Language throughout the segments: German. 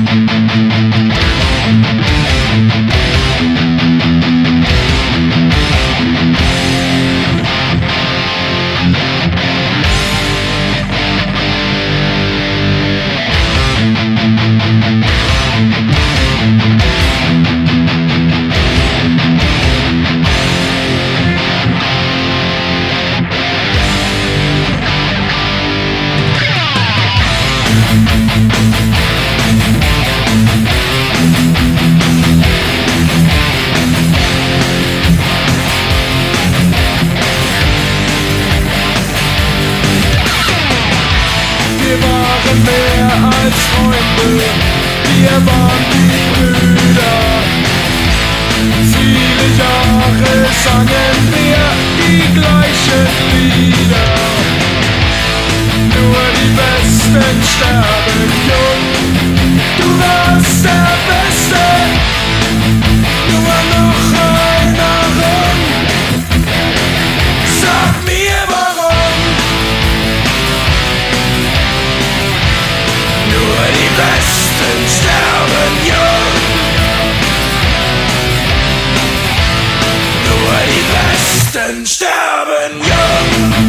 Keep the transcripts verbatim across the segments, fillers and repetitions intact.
Mehr als Freunde, wir waren die Brüder. Viele Jahre sangen wir die gleichen Lieder. Nur die Besten sterben jung. Du warst der Beste, nur noch Erinnerung. Sag mir warum. Nur die Besten sterben jung. Nur die Besten sterben jung.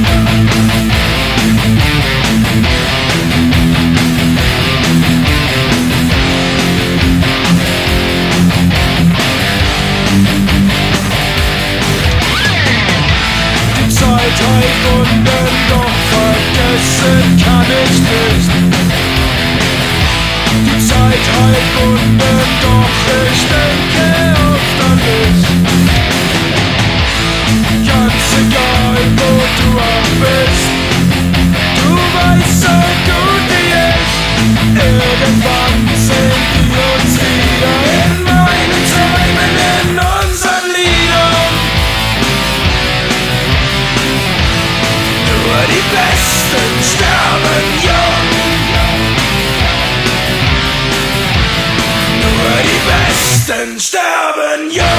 Die Zeit heilbunden, doch vergessen kann ich nicht. Die Zeit heilbunden, doch ich denke oft an dich. Ganz egal, wo du auch bist, du weißt so gut wie ich. Irgendwann sehen wir uns wieder in meinen Träumen, in unseren Liedern. Nur die Besten sterben jung. Nur die Besten sterben jung.